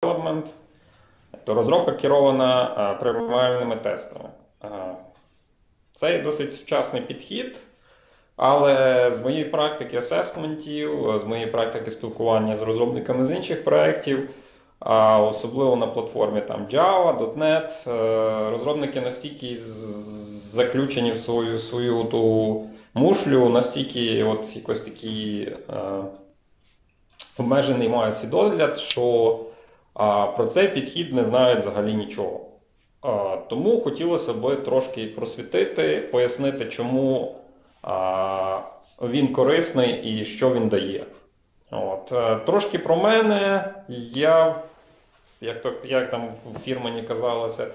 development, то розробка керована приймальними тестами. Це є досить сучасний підхід, але з моєї практики асесментів, з моєї практики спілкування з розробниками з інших проєктів, особливо на платформі там Java, .NET, розробники настільки заключені в свою ту мушлю, настільки от якось такий обмежений мають свідогляд, що про цей підхід не знають взагалі нічого. Тому хотілося б трошки просвітити, пояснити, чому він корисний і що він дає. Трошки про мене. Я, як там в фірмані казалося,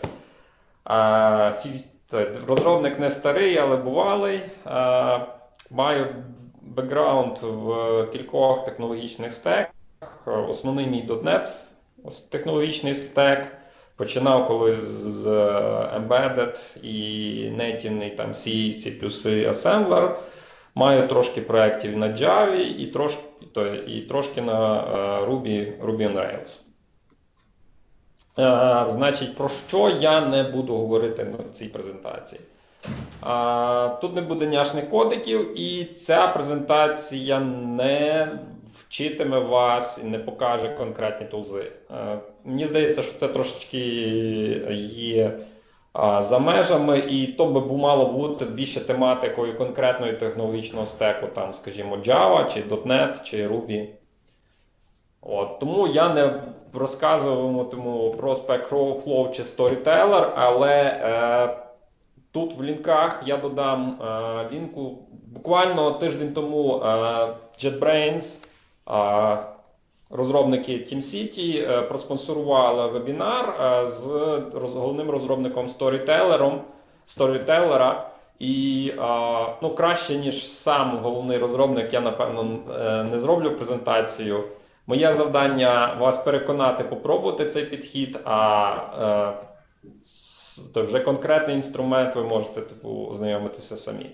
розробник не старий, але бувалий. Маю бекграунд в кількох технологічних стеках. Основний мій .NET технологічний стек. Починав колись з Embedded і нативний там C, C++, Assembler. Маю трошки проєктів на Java і трошки на Ruby on Rails. Значить, про що я не буду говорити на цій презентації? Тут не буде няшних кодиків, і ця презентація не вчитиме вас і не покаже конкретні тулзи. Мені здається, що це трошечки є за межами, і то би мало бути більше тематикою конкретної технологічного стеку, там, скажімо, Java, чи .NET, чи Ruby. Тому я не розказуватиму про Spec Flow чи Storyteller, але тут в лінках я додам лінку. Буквально тиждень тому JetBrains, розробники TeamCity, проспонсорували вебінар з головним розробником Storyteller. І краще, ніж сам головний розробник, я, напевно, не зроблю презентацію. Моє завдання вас переконати, попробувати цей підхід, то вже конкретний інструмент ви можете ознайомитися самі.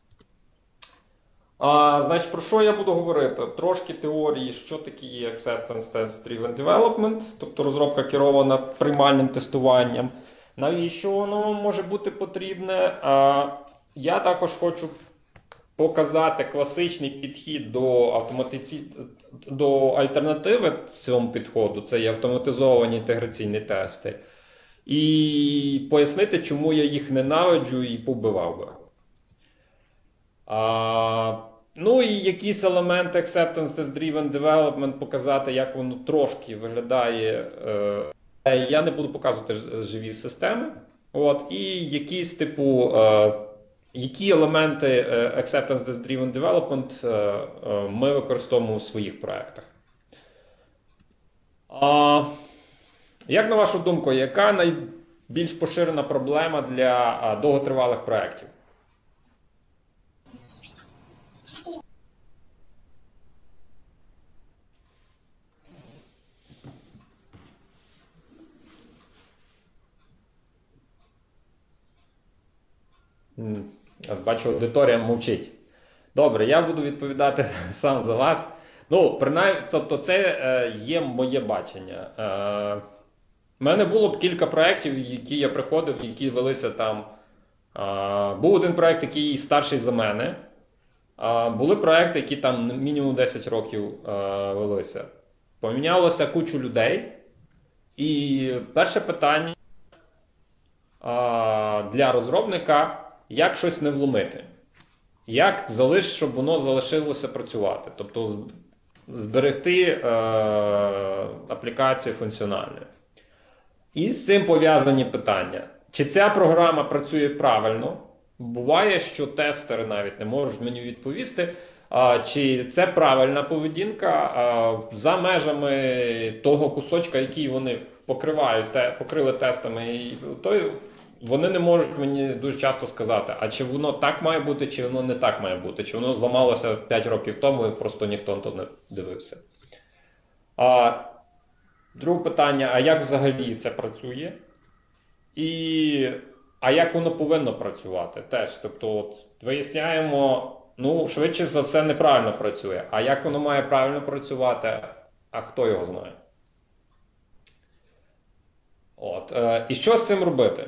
Значить, про що я буду говорити? Трошки теорії, що таке є Acceptance Test-Driven Development, тобто розробка керована приймальним тестуванням. Навіщо воно може бути потрібне? Я також хочу показати класичний підхід до альтернативи цьому підходу, це є автоматизовані інтеграційні тести. І пояснити, чому я їх ненавиджу і побивав би. І якісь елементи Acceptance Test-Driven Development показати, як воно трошки виглядає. Я не буду показувати живі системи. І якісь які елементи Acceptance Test-Driven Development ми використовуємо у своїх проєктах. Як на вашу думку, яка найбільш поширена проблема для довготривалих проєктів? Бачу, аудиторія мовчить. Добре, я буду відповідати сам за вас. Принаймні, тобто це є моє бачення. У мене було б кілька проєктів, які я приходив, які велися там. Був один проєкт, який старший за мене. Були проєкти, які там мінімум 10 років велися. Помінялося кучу людей. І перше питання для розробника – як щось не вломити? Як щоб воно залишилося працювати? Тобто зберегти аплікацію функціональною. І з цим пов'язані питання. Чи ця програма працює правильно? Буває, що тестери навіть не можуть мені відповісти, чи це правильна поведінка за межами того кусочка, який вони покрили тестами. Вони не можуть мені дуже часто сказати, а чи воно так має бути, чи воно не так має бути, чи воно зламалося 5 років тому і просто ніхто не дивився. Друге питання, а як взагалі це працює? А як воно повинно працювати теж? Тобто виясняємо, швидше за все неправильно працює. А як воно має правильно працювати, а хто його знає? І що з цим робити?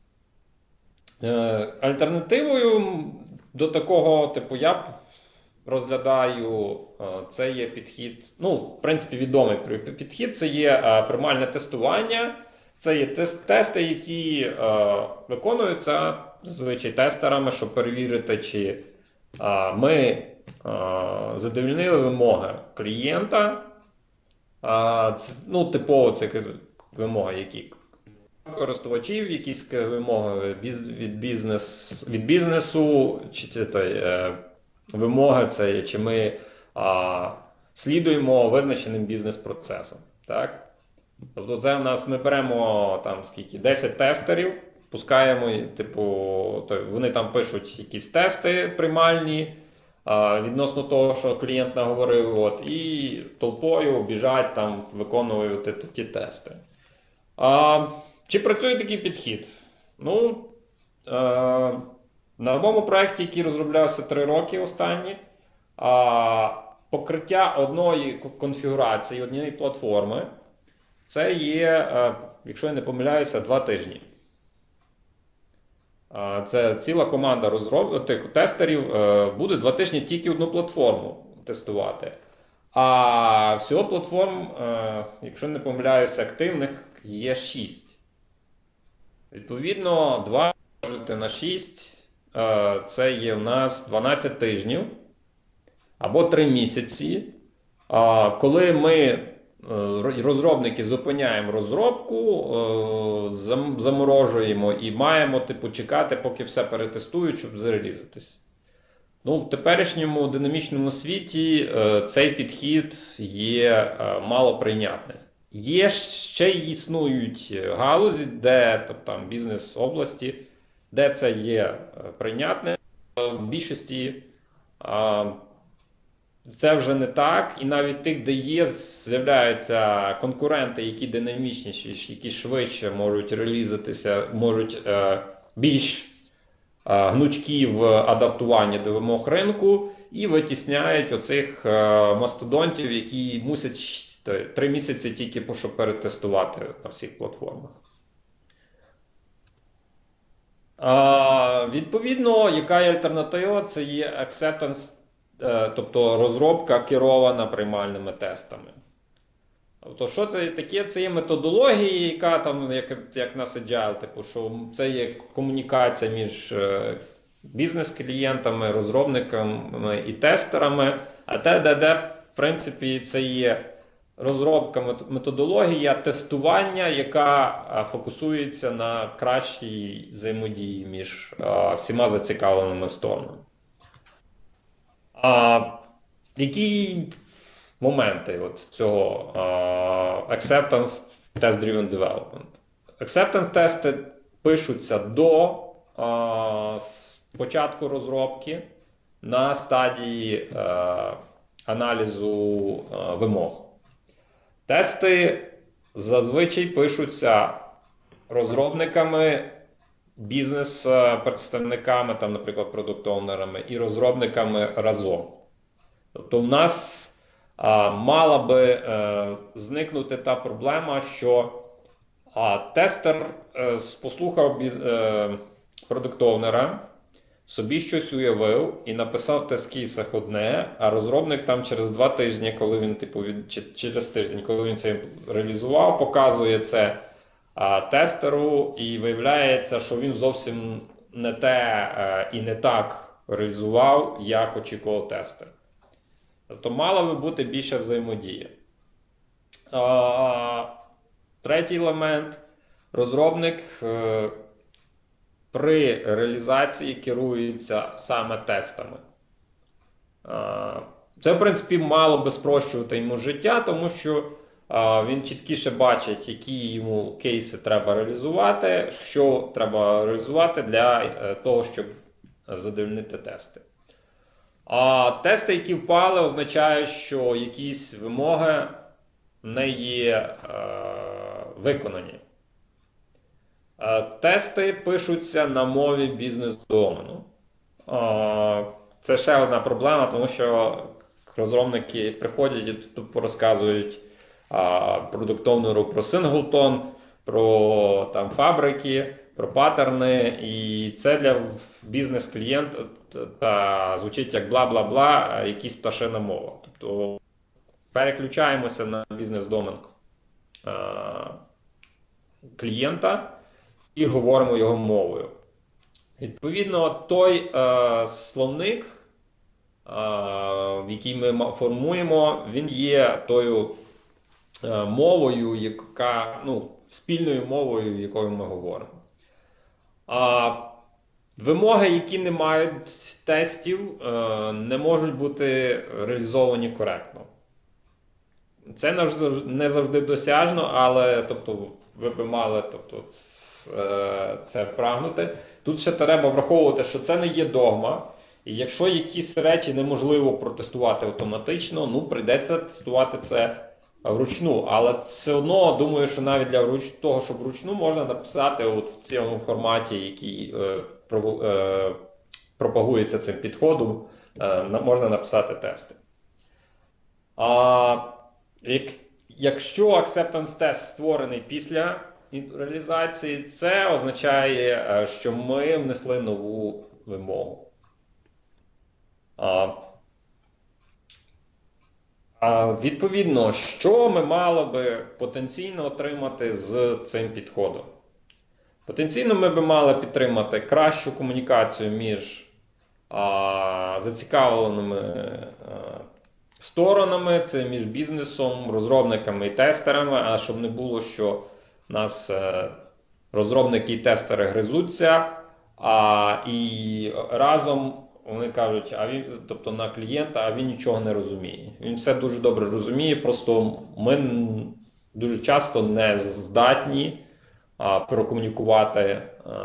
Альтернативою до такого, типу, я розглядаю, це є підхід, ну, в принципі, відомий підхід, це є приймальне тестування, це є тести, які виконуються зазвичай тестерами, щоб перевірити, чи ми задовольнили вимоги клієнта, ну, типово це вимоги, які користувачів, якісь вимоги від бізнесу, чи вимоги це чи ми слідуємо визначеним бізнес-процесам. Так? Тобто це в нас ми беремо там скільки 10 тестерів, пускаємо, типу, вони там пишуть якісь тести приймальні відносно того, що клієнт наговорив, і толпою біжать там, виконують ті тести. Чи працює такий підхід? Ну, на моєму проєкті, який розроблявся 3 роки останні, покриття одної конфігурації, однієї платформи, це є, якщо я не помиляюся, 2 тижні. Це ціла команда тих тестерів буде 2 тижні тільки одну платформу тестувати. А всього платформ, якщо не помиляюся, активних є 6. Відповідно, 2 множити на 6, це є в нас 12 тижнів або 3 місяці. Коли ми, розробники, зупиняємо розробку, заморожуємо і маємо типу, чекати, поки все перетестують, щоб зарелізитись. Ну, в теперішньому динамічному світі цей підхід є малоприйнятним. Є ще існують галузі, де там бізнес-області, де це є прийнятне. В більшості це вже не так. І навіть тих, де є, з'являються конкуренти, які динамічніші, які швидше можуть релізитися, можуть більш гнучкі в адаптуванні до вимог ринку і витісняють оцих мастодонтів, які мусять 3 місяці тільки щоб перетестувати на всіх платформах. Відповідно, яка є альтернатива? Це є acceptance, тобто розробка керована приймальними тестами. Тобто, що це таке? Це є методологія, яка там, як на Agile, типу, що це є комунікація між бізнес-клієнтами, розробниками і тестерами, а де, в принципі, це є розробка методологія тестування, яка фокусується на кращій взаємодії між всіма зацікавленими сторонами. Які моменти от цього Acceptance Test-Driven Development? Acceptance тести пишуться до початку розробки на стадії аналізу вимог. Тести зазвичай пишуться розробниками, бізнес-представниками, там, наприклад, продукт-оунерами і розробниками разом. Тобто в нас мала би зникнути та проблема, що тестер послухав продукт-оунера, собі щось уявив і написав в тест-кейсах одне, а розробник там через 2 тижні, коли він, типу, через тиждень, коли він це реалізував, показує це тестеру і виявляється, що він зовсім не те і не так реалізував, як очікував тестер. Тобто мала би бути більша взаємодія. Третій елемент. Розробник при реалізації керується саме тестами. Це, в принципі, мало би спрощувати йому життя, тому що він чіткіше бачить, які йому кейси треба реалізувати, що треба реалізувати для того, щоб задовольнити тести. Тести, які впали, означають, що якісь вимоги не є виконані. Тести пишуться на мові бізнес-домену. Це ще одна проблема, тому що розробники приходять і тут розказують продукт-оунеру про синглтон, про там фабрики, про паттерни, і це для бізнес-клієнта звучить як бла-бла-бла, якісь пташина мова. Тобто переключаємося на бізнес-домен клієнта і говоримо його мовою. Відповідно, той словник, який ми формуємо, він є тою мовою, яка, спільною мовою, якою ми говоримо. Вимоги, які не мають тестів, не можуть бути реалізовані коректно. Це не завжди досяжно, але ви б мали це прагнути. Тут ще треба враховувати, що це не є догма, і якщо якісь речі неможливо протестувати автоматично, прийдеться тестувати це вручну. Але все одно, думаю, що навіть для того, щоб вручну, можна написати в цьому форматі, який пропагується цим підходом, можна написати тести. Якщо acceptance тест створений після реалізації, це означає, що ми внесли нову вимогу. Відповідно, що ми мали би потенційно отримати з цим підходом? Потенційно ми б мали підтримати кращу комунікацію між зацікавленими сторонами, це між бізнесом, розробниками і тестерами, а щоб не було, що у нас розробники і тестери гризуться, і разом вони кажуть, тобто на клієнта, а він нічого не розуміє. Він все дуже добре розуміє, просто ми дуже часто не здатні прокомунікувати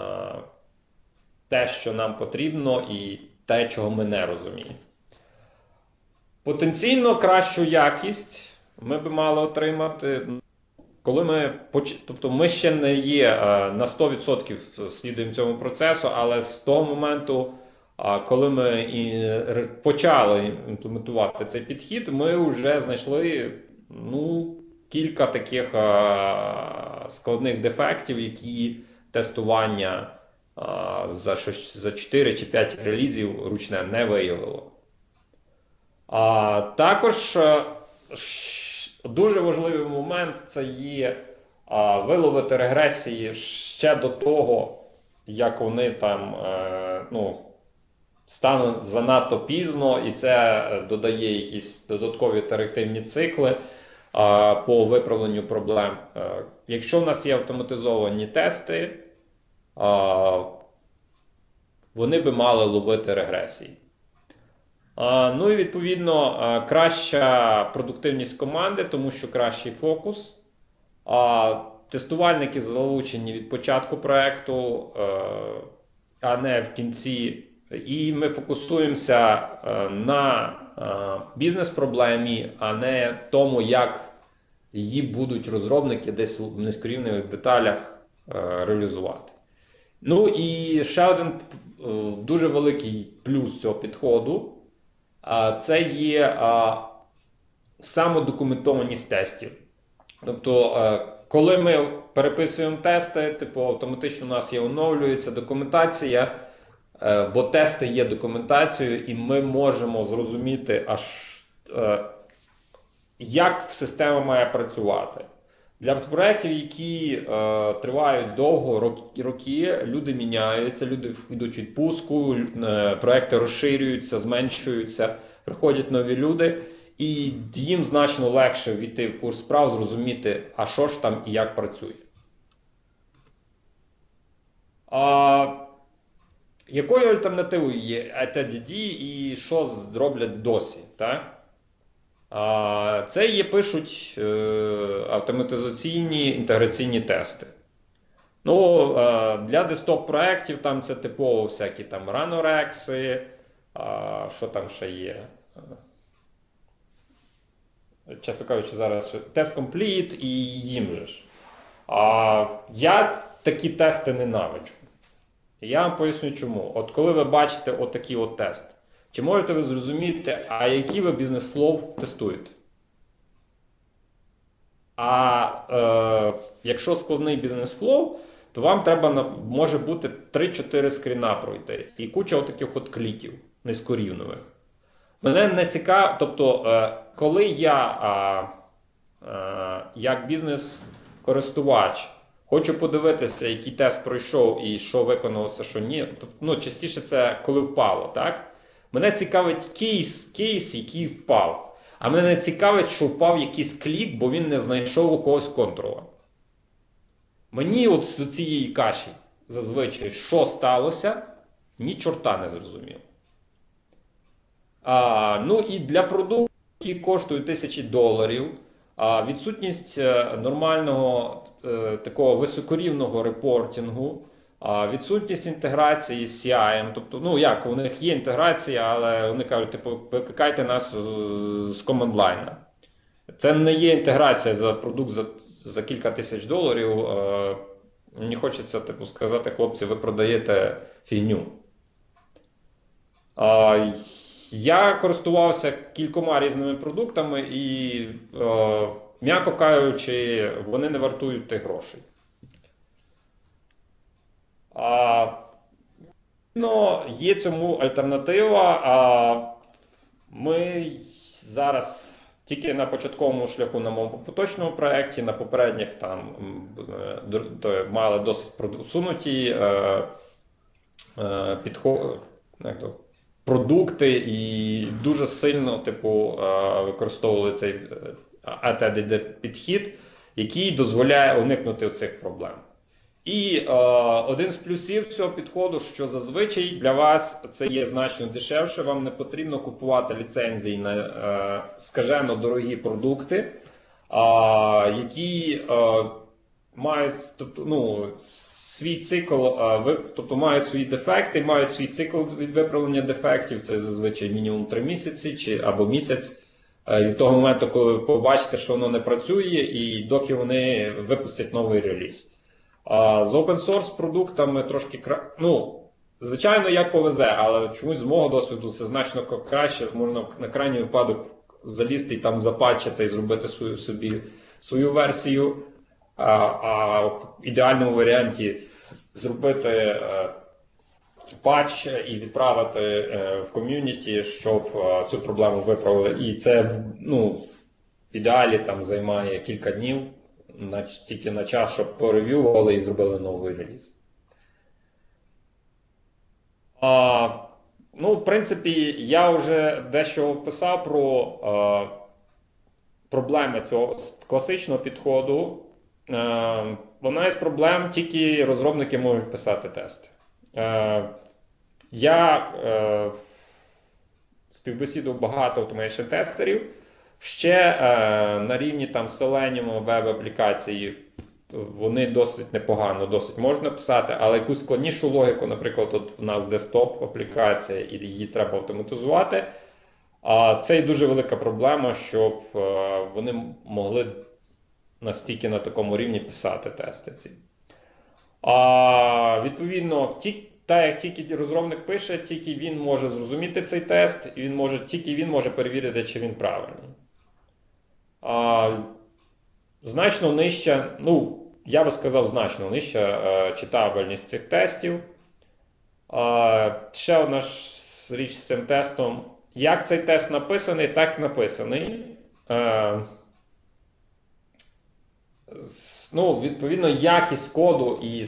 те, що нам потрібно, і те, чого ми не розуміємо. Потенційно кращу якість ми б мали отримати, коли ми ще не є на 100% слідуємо цьому процесу, але з того моменту, коли ми почали імплементувати цей підхід, ми вже знайшли кілька таких складних дефектів, які тестування за 4 чи 5 релізів ручне не виявило. Також дуже важливий момент – це є виловити регресії ще до того, як вони там стануть занадто пізно, і це додає якісь додаткові ітеративні цикли по виправленню проблем. Якщо в нас є автоматизовані тести, вони би мали ловити регресії. І відповідно краща продуктивність команди, тому що кращий фокус. Тестувальники залучені від початку проєкту, а не в кінці. І ми фокусуємося на бізнес-проблемі, а не тому, як її будуть розробники десь в низькорівневих деталях реалізувати. І ще один дуже великий плюс цього підходу – це є самодокументованість тестів. Тобто, коли ми переписуємо тести, автоматично у нас оновлюється документація, бо тести є документацією, і ми можемо зрозуміти, як система має працювати. Для проєктів, які тривають довго, роки, люди міняються, люди йдуть у відпустку, проєкти розширюються, зменшуються, приходять нові люди, і їм значно легше війти в курс справ, зрозуміти, що ж там і як працює. Якою альтернативою є ETDD і що зроблять досі? Це пишуть автоматизаційні інтеграційні тести. Для десктоп-проєктів там це типово всякі там ранорекси, що там ще є. Чесно кажучи, зараз Test Complete і їм же ж. Я такі тести ненавиджу. Я вам поясню чому. От коли ви бачите отакий тест, чи можете ви зрозуміти, який ви бізнес-флоу тестуєте? Якщо складний бізнес-флоу, то вам треба, може бути 3-4 скріна пройти. І куча отаких от кліків низькорівневих. Мене не цікаво, тобто, коли я як бізнес-користувач хочу подивитися, який тест пройшов і що виконалося, що ні, тобто, частіше це коли впало, так? Мене цікавить кейс, який впав. А мене не цікавить, що впав якийсь клік, бо він не знайшов у когось контрола. Мені от з цієї каші зазвичай, що сталося, ні чорта не зрозуміло. І для продуктів, які коштують $1000, відсутність нормального такого високорівного репортингу, відсутність інтеграції з CI, тобто, у них є інтеграція, але вони кажуть, викликайте нас з команд-лайна. Це не є інтеграція за продукт за кілька тисяч доларів. Мені хочеться сказати, хлопці, ви продаєте фігню. Я користувався кількома різними продуктами і, м'яко кажучи, вони не вартують тих грошей. Є цьому альтернатива. Ми зараз тільки на початковому шляху на моєму поточному проєкті, на попередніх мали досить просунуті продукти і дуже сильно використовували цей ATD-підхід, який дозволяє уникнути цих проблем. І один з плюсів цього підходу, що зазвичай для вас це є значно дешевше, вам не потрібно купувати ліцензії на скажено дорогі продукти, які мають свій цикл, тобто мають свої дефекти, мають свій цикл від виправлення дефектів, це зазвичай мінімум 3 місяці або місяць, від того моменту, коли ви побачите, що воно не працює, і доки вони випустять новий реліз. З open-source продуктами трошки звичайно, як повезе, але чомусь з мого досвіду це значно краще, можна на крайній випадок залізти і там запатчити і зробити свою версію, а в ідеальному варіанті зробити патч і відправити в ком'юніті, щоб цю проблему виправили. І це в ідеалі займає кілька днів, тільки на час, щоб порев'ювали і зробили новий реліз. В принципі, я вже дещо описав про проблеми цього класичного підходу. Одна із проблем, тільки розробники можуть писати тести. Я співбесідував багато automation-тестерів. Ще на рівні Selenium веб-аплікації вони досить непогано, досить можна писати, але якусь складнішу логіку, наприклад, от у нас десктоп-аплікація і її треба автоматизувати, це і дуже велика проблема, щоб вони могли настільки на такому рівні писати тести ці. Відповідно, як тільки розробник пише, тільки він може зрозуміти цей тест, і тільки він може перевірити, чи він правильний. Значно нижча, я би сказав, значно нижча читабельність цих тестів. Ще одна річ з цим тестом. Як цей тест написаний, так написаний. Відповідно, якість коду і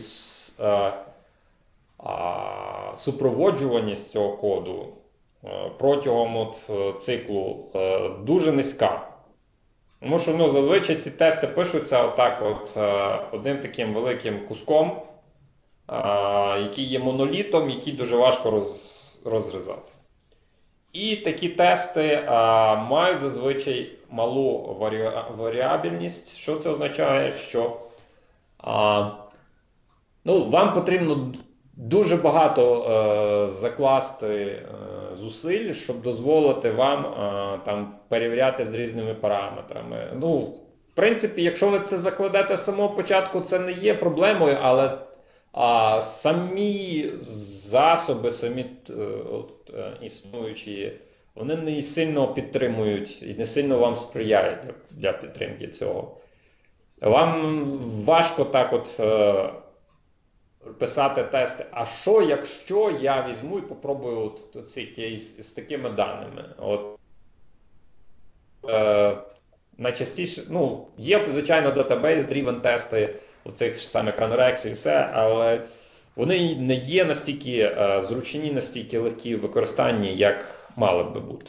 супроводжуваність цього коду протягом циклу дуже низька. Тому що зазвичай ці тести пишуться одним таким великим куском, який є монолітом, який дуже важко розрізати. І такі тести мають зазвичай малу варіабельність. Що це означає? Що вам потрібно дуже багато закласти зусиль, щоб дозволити вам перевіряти з різними параметрами. В принципі, якщо ви це закладете з самого початку, це не є проблемою, але самі засоби, самі існуючі, вони не сильно підтримують і не сильно вам сприяють для підтримки цього. Вам важко так от писати тести, а що, якщо я візьму і попробую цей кейс з такими даними? От, найчастіше, ну, є, звичайно, database-driven тести у цих самих Ranorex і все, але вони не є настільки зручні, настільки легкі в використанні, як мали би бути.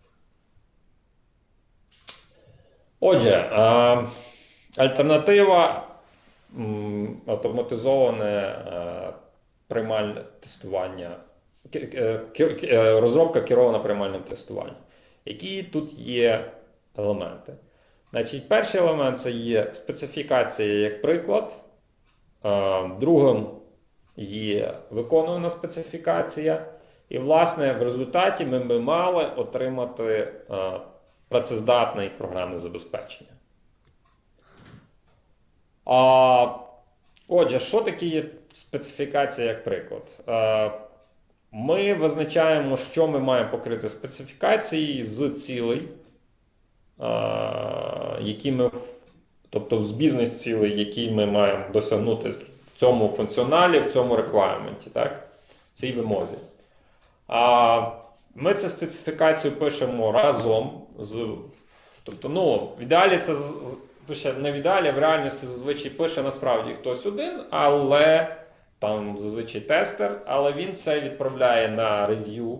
Отже, альтернатива автоматизоване приймальне тестування, розробка керована приймальним тестуванням. Які тут є елементи? Значить, перший елемент це є специфікація як приклад, другим є виконувана специфікація, і, власне, в результаті ми би мали отримати працездатне програмне забезпечення. Отже, що таке є специфікація як приклад? Ми визначаємо, що ми маємо покрити специфікації з цілей, які ми, тобто з бізнес-цілей, які ми маємо досягнути в цьому функціоналі, в цьому реквайрменті, так? В цій вимозі. Ми цю специфікацію пишемо разом з, тобто, ну, в ідеалі це, не в ідеалі, в реальності зазвичай пише насправді хтось один, але там зазвичай тестер, але він це відправляє на рев'ю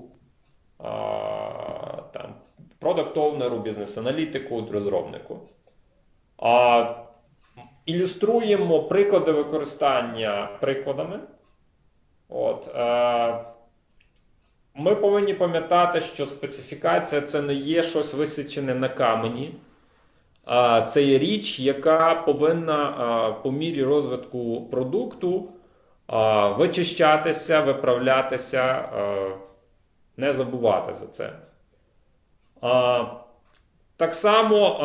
там продакт-овнеру, бізнес-аналітику, розробнику. Ілюструємо приклади використання прикладами. От, ми повинні пам'ятати, що специфікація – це не є щось висічене на камені. Це є річ, яка повинна по мірі розвитку продукту вичищатися, виправлятися, не забувати за це. Так само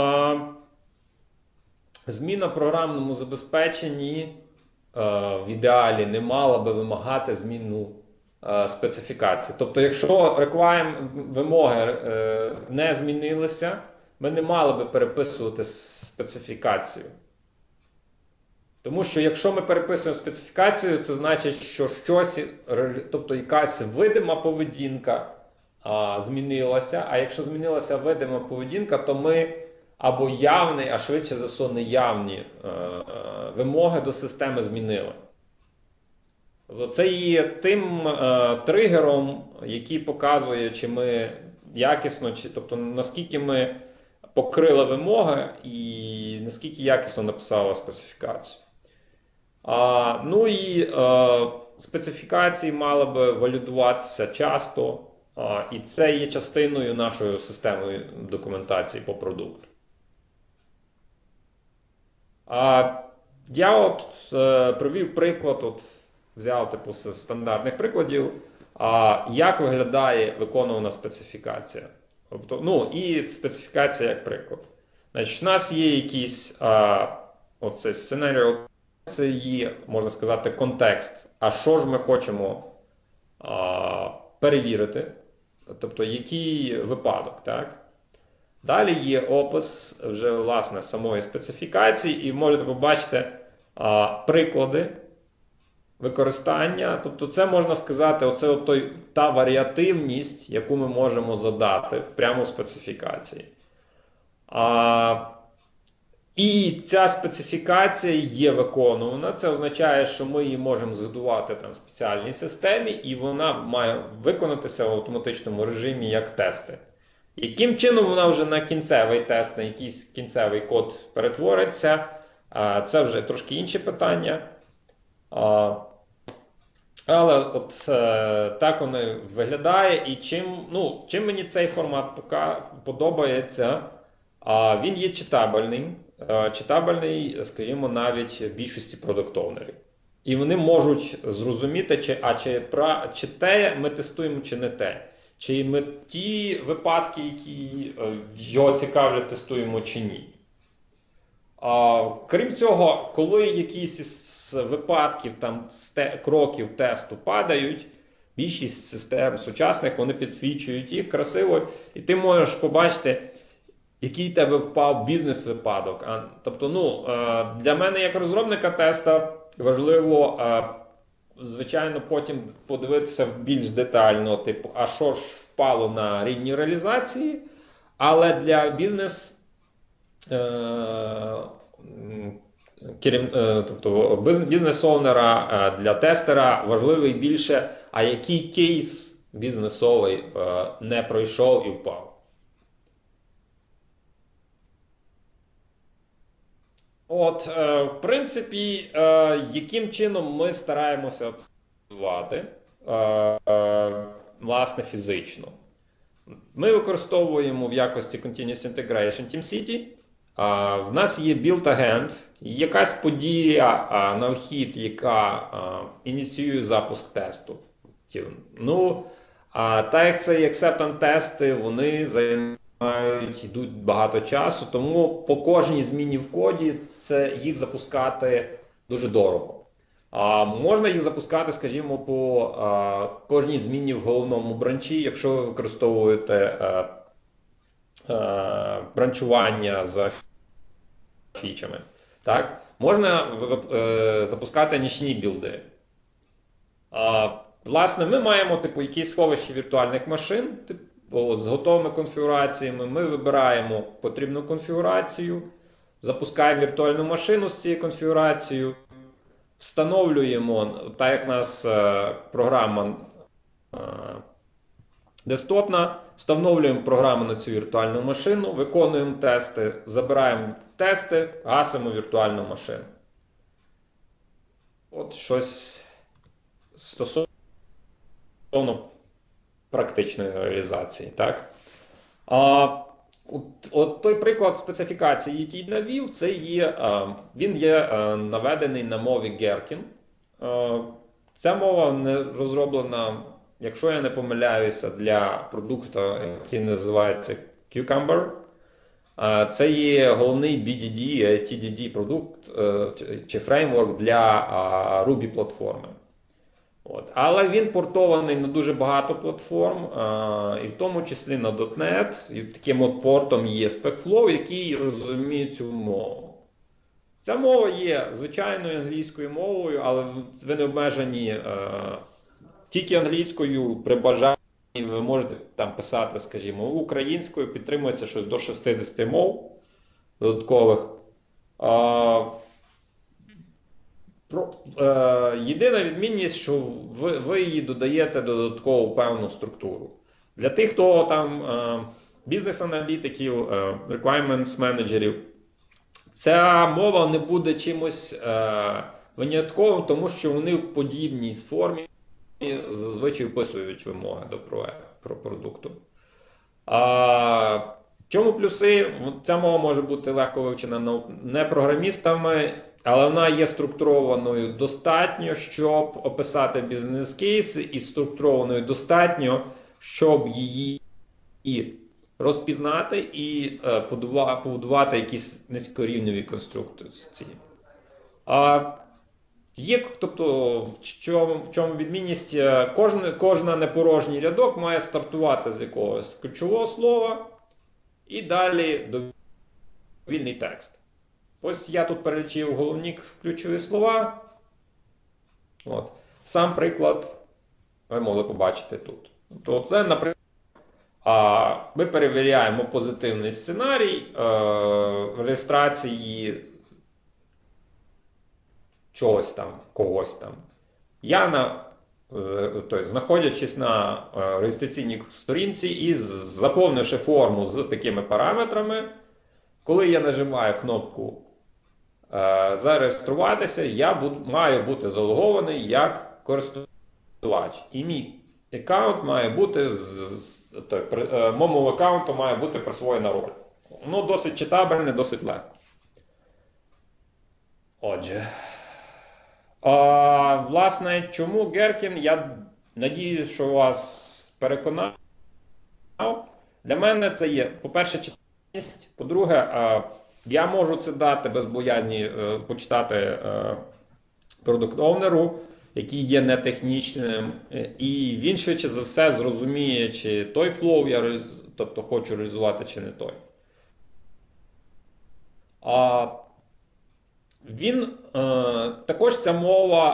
зміна в програмному забезпеченні в ідеалі не мала би вимагати зміну специфікації. Тобто, якщо вимоги не змінилися, ми не мали би переписувати специфікацію. Тому що якщо ми переписуємо специфікацію, це значить, що щось, тобто якась видима поведінка змінилася, а якщо змінилася видима поведінка, то ми або явний, а швидше за все неявні вимоги до системи змінили. Це є тим тригером, який показує, чи ми якісно, тобто наскільки ми покрили вимоги і наскільки якісно написала специфікацію. Ну і специфікації мали би валідуватися часто, і це є частиною нашої системи документації по продукту. Я от привів приклад, взяв типу з стандартних прикладів, як виглядає виконувана специфікація. Тобто, ну, і специфікація як приклад. Значить, у нас є якийсь оцей сценарій, це є, можна сказати, контекст. А що ж ми хочемо перевірити? Тобто, який випадок, так? Далі є опис вже, власне, самої специфікації, і можете побачити приклади використання. Тобто, це можна сказати, оце та варіативність, яку ми можемо задати прямо в специфікації. І ця специфікація є виконувана. Це означає, що ми її можемо зготувати там в спеціальній системі, і вона має виконатися в автоматичному режимі як тести. Яким чином вона вже на кінцевий тест, на якийсь кінцевий код перетвориться, це вже трошки інше питання. Але от так воно виглядає, і чим мені цей формат подобається, він є читабельним. Читабельний, скажімо, навіть в більшості продакт-овнерів. І вони можуть зрозуміти, чи те ми тестуємо, чи не те. Чи ми ті випадки, які його цікавлять, тестуємо, чи ні. Крім цього, коли якісь із випадків, там, кроків тесту падають, більшість систем сучасних, вони підсвічують їх красиво, і ти можеш побачити, який в тебе впав бізнес-випадок. Тобто, для мене як розробника теста важливо, звичайно, потім подивитися більш детально, типу, а що ж впало на рівні реалізації, але для тобто бізнес-оунера, для тестера важливий більше, а який кейс бізнесовий не пройшов і впав. В принципі, яким чином ми стараємося оптимізувати, власне, фізично. Ми використовуємо в якості Continuous Integration TeamCity. В нас є build-агент, якась подія на вхід, яка ініціює запуск тесту. Так як це acceptance тести, вони йдуть багато часу, тому по кожній зміні в коді їх запускати дуже дорого. Можна їх запускати, скажімо, по кожній зміні в головному бранчі, якщо ви використовуєте бранчування за фічами. Так? Можна запускати нічні білди. Власне, ми маємо якісь сховища віртуальних машин з готовими конфігураціями. Ми вибираємо потрібну конфігурацію, запускаємо віртуальну машину з цією конфігурацією, встановлюємо, так як у нас програма десктопна, встановлюємо програму на цю віртуальну машину, виконуємо тести, забираємо тести, гасимо віртуальну машину. От щось стосовно практичної реалізації. Так? От той приклад специфікації, який навів, він є наведений на мові Gherkin. Ця мова не розроблена, якщо я не помиляюся, для продукту, який називається Cucumber. Це є головний BDD, TDD продукт чи фреймворк для Ruby платформи. Але він портований на дуже багато платформ, і в тому числі на .NET, і таким портом є SpecFlow, який розуміє цю мову. Ця мова є звичайною англійською мовою, але ви не обмежені тільки англійською. При бажанні ви можете там писати, скажімо, українською, підтримується щось до 60 мов додаткових. Єдина відмінність, що ви її додаєте додаткову певну структуру. Для тих, хто там бізнес-аналітиків, requirements менеджерів, ця мова не буде чимось винятковим, тому що вони в подібній формі зазвичай вписують вимоги до продукту. В чому плюси? Ця мова може бути легко вивчена не програмістами, але вона є структурованою достатньо, щоб описати бізнес-кейси, і структурованою достатньо, щоб її розпізнати і побудувати якісь низькорівневі конструкції. Тобто, в чому відмінність? Кожна непорожній рядок має стартувати з якогось ключового слова і далі довільний текст. Ось я тут перелічив головні ключові слова. Сам приклад ви могли побачити тут. Тобто це, наприклад, ми перевіряємо позитивний сценарій реєстрації чогось там, когось там. Знаходячись на реєстраційній сторінці і заповнивши форму з такими параметрами, коли я нажимаю кнопку зареєструватися, я маю бути залогований як користувач. І мій аккаунт має бути, моєму аккаунту має бути присвоєна роль. Досить читабельне, досить легко. Отже. Власне, чому Gherkin? Я надіюсь, що вас переконав. Для мене це є, по-перше, читабельність, по-друге, я можу це дати без боязні почитати продукт-оунеру, який є нетехнічним, і він швидше за все зрозуміє, чи той флоу я хочу реалізувати, чи не той. А, також ця мова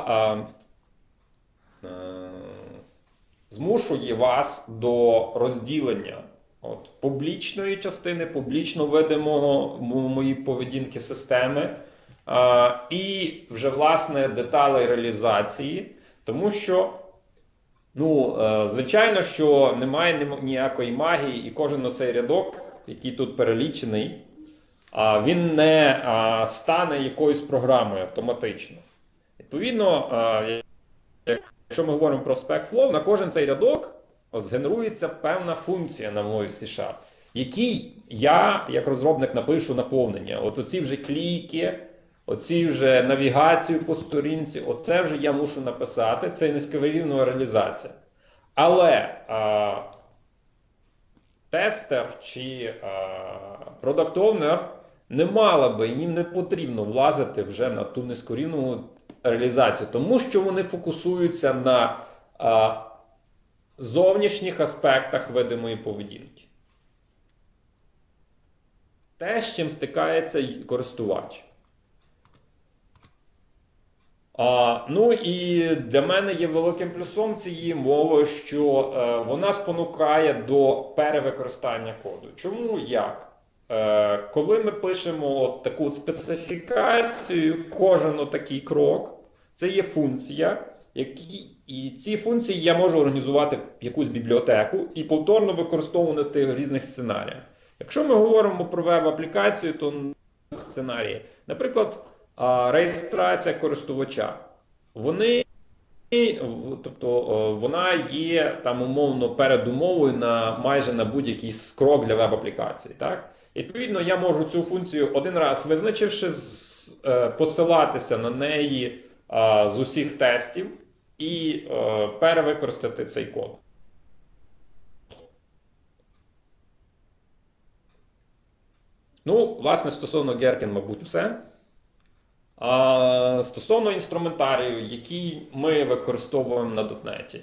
змушує вас до розділення публічної частини, публічно видимого моїй поведінки системи і вже, власне, деталей реалізації, тому що, звичайно, що немає ніякої магії, і кожен оцей рядок, який тут перелічений, він не стане якоюсь програмою автоматично. Відповідно, якщо ми говоримо про SpecFlow, на кожен цей рядок згенерується певна функція на мові C#, якій я, як розробник, напишу наповнення. От оці вже кліки, оці вже навігацію по сторінці, оце вже я мушу написати, це низькорівнева реалізація. Але тестер чи продакт оунер не мала би, їм не потрібно влазити вже на ту низькорівневу реалізацію, тому що вони фокусуються на зовнішніх аспектах видимої поведінки. Те, з чим стикається користувач. Ну і для мене є великим плюсом цієї мови, що вона спонукає до перевикористання коду. Чому? Як? Коли ми пишемо таку специфікацію, кожен такий крок, це є функція, і ці функції я можу організувати якусь бібліотеку і повторно використовувати в різних сценаріях. Якщо ми говоримо про веб-аплікацію, то сценарії, наприклад, реєстрація користувача. Вона є там умовно передумовою майже на будь-який крок для веб-аплікації. Так? Відповідно, я можу цю функцію один раз визначивши, посилатися на неї з усіх тестів і перевикористати цей код. Ну, власне, стосовно Gherkin, мабуть, все. Стосовно інструментарію, який ми використовуємо на .NET.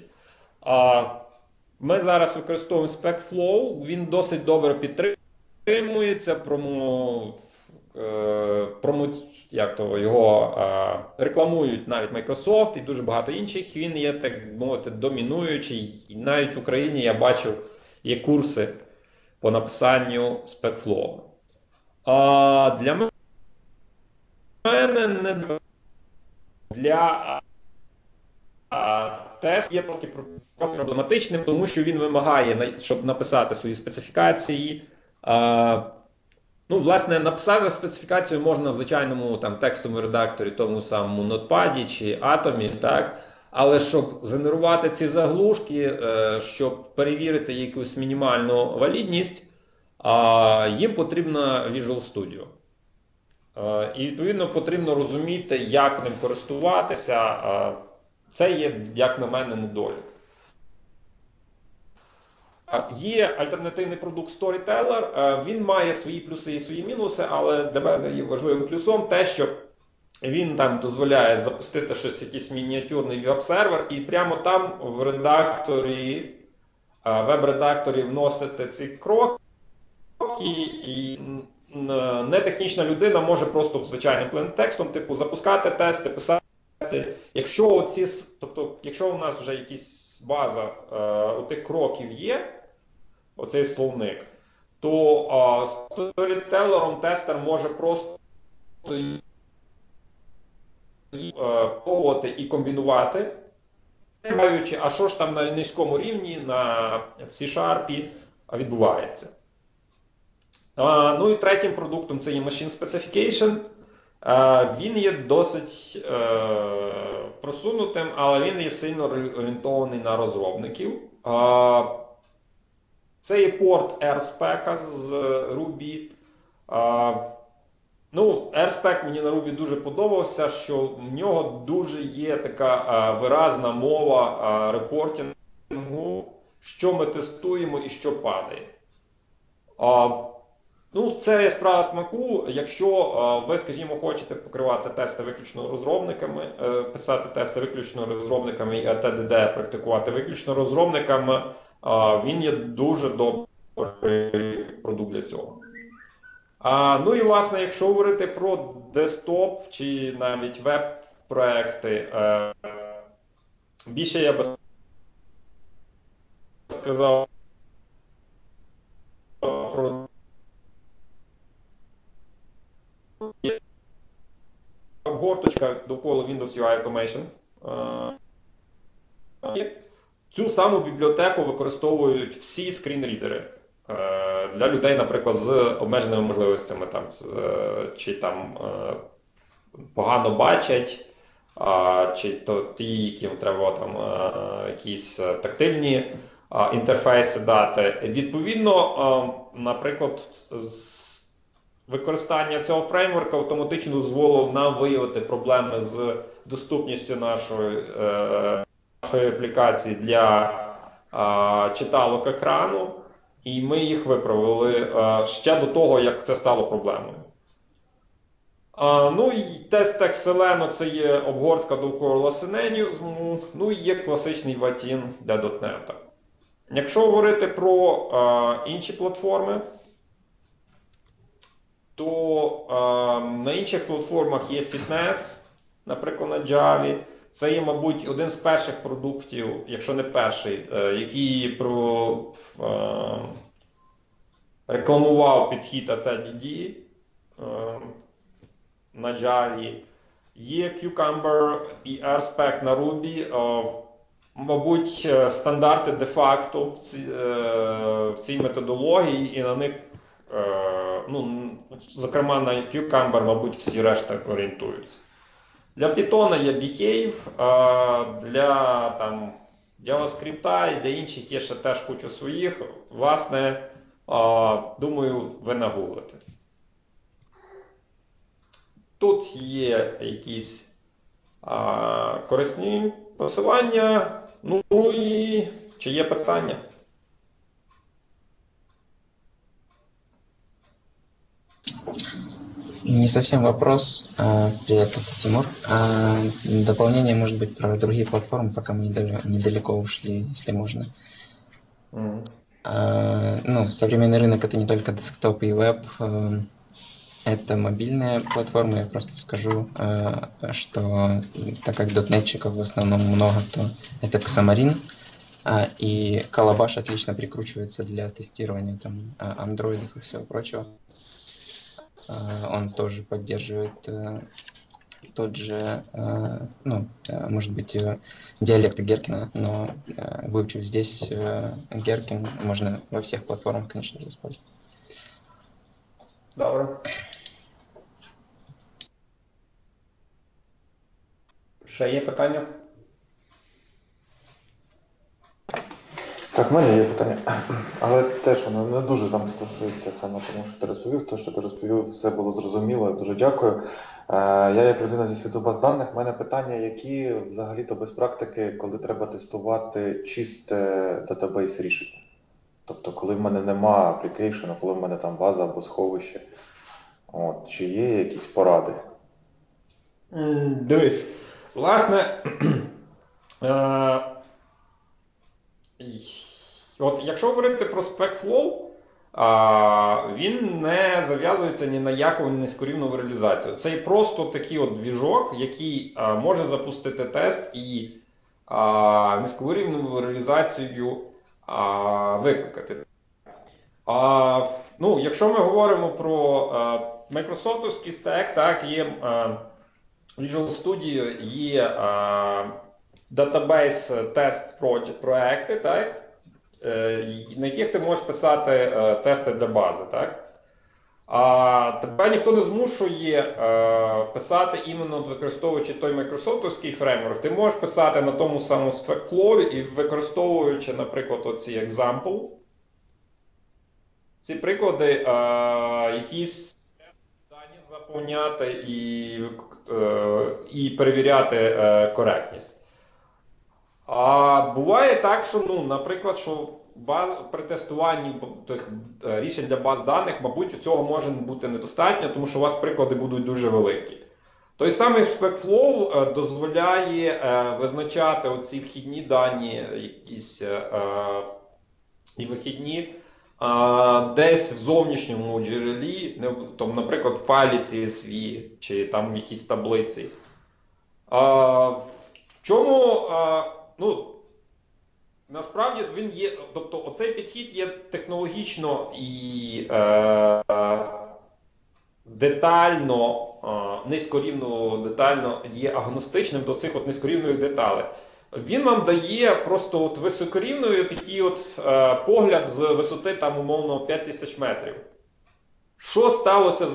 Ми зараз використовуємо SpecFlow, він досить добре підтримується, його рекламують навіть Microsoft і дуже багато інших. Він є, так мовити, домінуючий. І навіть в Україні я бачив, є курси по написанню SpecFlow. Для мене для тест є трохи проблематичним, тому що він вимагає, щоб написати свої специфікації. Власне, написати специфікацію можна в звичайному текстовому редакторі, тому самому Notepad чи Atom, так? Але щоб згенерувати ці заглушки, щоб перевірити якусь мінімальну валідність, їм потрібна Visual Studio. І, відповідно, потрібно розуміти, як ним користуватися. Це є, як на мене, недолік. Є альтернативний продукт Storyteller. Він має свої плюси і свої мінуси, але для мене є важливим плюсом те, що він там дозволяє запустити щось, якийсь мініатюрний веб-сервер, і прямо там в редакторі, веб-редакторі вносити ці кроки, і нетехнічна людина може просто звичайним плейн-текстом, запускати тести, писати. Якщо у нас вже якась база тих кроків є, оцей словник, то сторітелером тестер може просто пробувати і комбінувати, а що ж там на низькому рівні, на C# відбувається. Ну і третім продуктом це є Machine Specification. Він є досить просунутим, але він є сильно орієнтований на розробників. Це є порт RSpec з Ruby. RSpec мені на Ruby дуже подобався, що в нього дуже є така виразна мова репортингу, що ми тестуємо і що падає. Це є справа смаку. Якщо ви, скажімо, хочете покривати тести виключно розробниками, писати тести виключно розробниками і TDD практикувати виключно розробниками, він є дуже добрий продукт для цього. Ну і власне, якщо говорити про десктоп чи навіть веб-проекти, більше я би сказав про обгорточка довкола Windows UI Automation. Цю саму бібліотеку використовують всі скрінрідери для людей, наприклад, з обмеженими можливостями, там, чи там погано бачать, чи то ті, яким треба там якісь тактильні інтерфейси дати. Відповідно, наприклад, використання цього фреймворка автоматично дозволило нам виявити проблеми з доступністю нашої аплікації для читалок екрану, і ми їх виправили ще до того, як це стало проблемою. Ну і тест Selenium – це є обгортка довкола Selenium, ну і є класичний Vatin для .NET. Якщо говорити про інші платформи, то на інших платформах є Fitness, наприклад, на Java. Це є, мабуть, один з перших продуктів, якщо не перший, який рекламував підхід ATDD на Java. Є Cucumber і RSpec на Ruby. Мабуть, стандарти де-факто в цій методології, і на них, ну, зокрема на Cucumber, мабуть, всі решта орієнтуються. Для Python є Behave, для там, JavaScript і для інших є ще теж кучу своїх. Власне, думаю, ви нагуглите. Тут є якісь корисні посилання, ну і чи є питання? Не совсем вопрос. Привет, это Тимур. Дополнение, может быть, про другие платформы, пока мы недалеко ушли, если можно. Ну, современный рынок — это не только десктоп и веб, это мобильная платформа. Я просто скажу, что так как дотнетчиков в основном много, то это Xamarin. И Calabash отлично прикручивается для тестирования там андроидов и всего прочего. Он тоже поддерживает тот же, ну, может быть, диалект Геркина, но выучив здесь Геркин, можно во всех платформах, конечно же, использовать. Добре. Ще є питання? Так, в мене є питання, але теж воно не дуже там стосується саме тому, що ти розповів. Те, що ти розповів, все було зрозуміло, дуже дякую. Я як людина зі світу баз даних, в мене питання, які взагалі-то без практики, коли треба тестувати чисте датабейс рішення. Тобто, коли в мене нема аплікейшену, коли в мене там база або сховище. От, чи є якісь поради? Дивись, власне, от якщо говорити про SpecFlow, він не зав'язується ні на яку низькорівну реалізацію. Це просто такий от двіжок, який може запустити тест і низькорівну реалізацію викликати. Ну, якщо ми говоримо про Microsoft'овський стек, так, є Visual Studio, є database тест проекти, так, на яких ти можеш писати тести для бази. Так. Тебе ніхто не змушує писати іменно використовуючи той Microsoft'овський фреймворк. Ти можеш писати на тому самому SpecFlow і використовуючи, наприклад, оці example. Ці приклади, якісь дані заповняти і перевіряти коректність. Буває так, що, ну, наприклад, що при тестуванні рішень для баз даних, мабуть, цього може бути недостатньо, тому що у вас приклади будуть дуже великі. Той самий SpecFlow дозволяє визначати оці вхідні дані якісь і вихідні десь в зовнішньому джерелі, там, наприклад, в файлі CSV чи там в якійсь таблиці. В чому, ну, насправді він є, тобто оцей підхід є технологічно і детально, низькорівно детально є агностичним до цих от низькорівних деталей. Він вам дає просто от високорівною такий от погляд з висоти там умовно 5000 метрів. Що сталося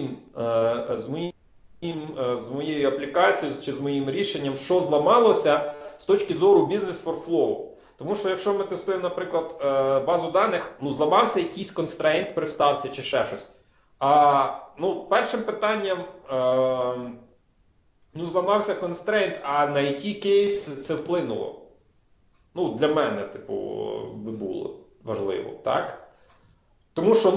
з моєю аплікацією чи з моїм рішенням, що зламалося з точки зору Business for Flow. Тому що якщо ми тестуємо, наприклад, базу даних, ну, зламався якийсь констрейнт при вставці чи ще щось. Ну, першим питанням, ну, зламався констрейнт, а на який кейс це вплинуло? Ну, для мене, типу, би було важливо, так? Тому що,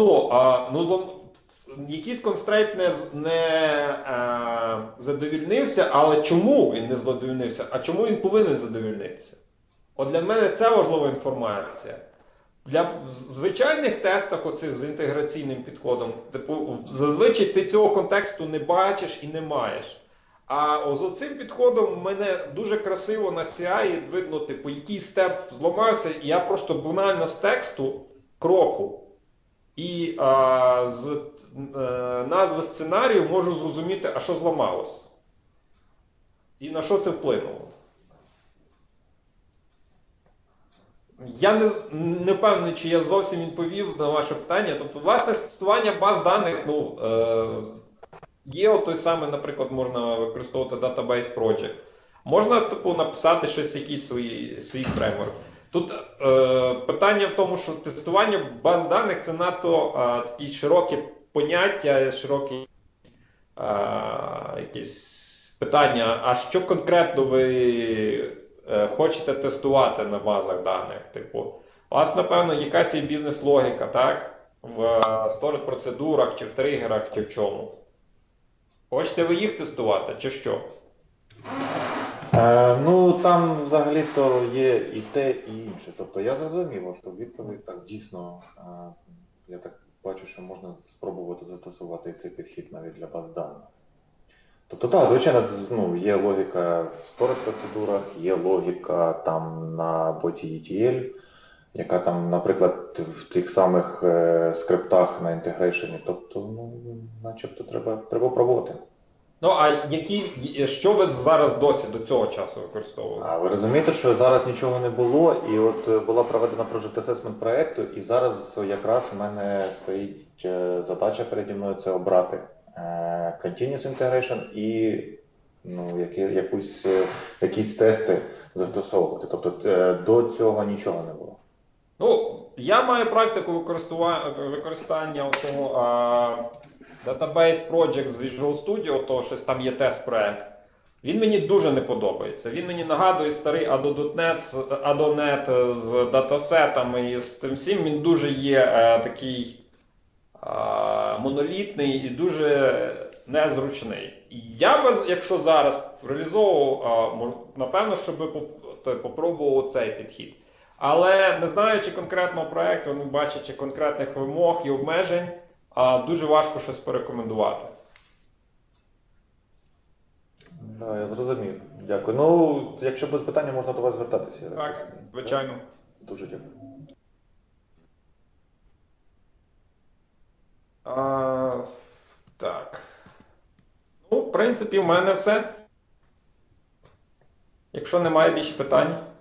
якийсь констрейнт не задовільнився, але чому він не задовільнився? А чому він повинен задовільнитися? От для мене це важлива інформація. В звичайних тестах оцих з інтеграційним підходом, типу, зазвичай ти цього контексту не бачиш і не маєш. А з оцим підходом в мене дуже красиво на CI видно, типу, який степ зламався, і я просто банально з тексту кроку і з назви сценарію можу зрозуміти, а що зламалось. І на що це вплинуло. Я не впевнений, чи я зовсім відповів на ваше питання. Тобто, власне, тестування баз даних, ну, є той самий, наприклад, можна використовувати Database Project. Можна, типу, написати щось, якийсь свій фреймворк. Тут питання в тому, що тестування баз даних – це надто такі широкі поняття, широкі якісь питання. А що конкретно ви хочете тестувати на базах даних? Типу, у вас, напевно, якась є бізнес-логіка, так? В сторож-процедурах, чи в тригерах, чи в чому. Хочете ви їх тестувати, чи що? Ну, там взагалі-то є і те, і інше. Тобто я зрозумів вашу відповідь, так дійсно, я так бачу, що можна спробувати застосувати цей підхід навіть для баз даних. Тобто, так, звичайно, ну, є логіка в storage-процедурах, є логіка там на боці ETL, яка там, наприклад, в тих самих скриптах на інтегрейшені. Тобто, ну, начебто треба пробувати. Ну, а що ви зараз досі до цього часу використовували? А ви розумієте, що зараз нічого не було, і от була проведена Project Assessment проєкту, і зараз якраз в мене стоїть задача переді мною – це обрати Continuous Integration і ну, якісь тести застосовувати. Тобто до цього нічого не було. Ну, я маю практику використання Database Project з Visual Studio, то щось там є тест-проект. Він мені дуже не подобається. Він мені нагадує старий ADO.NET з датасетами і з тим всім. Він дуже є такий монолітний і дуже незручний. І я би, якщо зараз реалізовував, напевно, щоб попробував цей підхід. Але не знаючи конкретного проєкту, не бачачи конкретних вимог і обмежень, дуже важко щось порекомендувати. Я зрозумів. Дякую. Ну, якщо будуть питання, можна до вас звертатися. Так, звичайно. Дуже дякую. Так. Ну, в принципі, в мене все. Якщо немає більше питань.